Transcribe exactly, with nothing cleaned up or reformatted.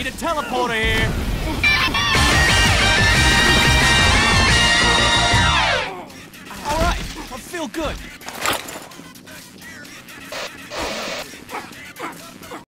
Need a teleporter here. All right, I feel good.